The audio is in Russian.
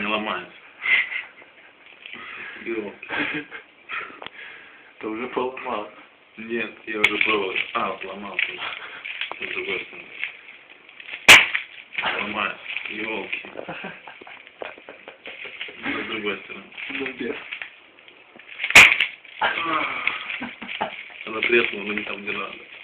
ломается. Ты уже поломал. Нет, я уже пробовал. Сломался. С другой стороны. Ломается. Ёлки. С другой стороны. Ну где? Она треснула, но не там, где надо.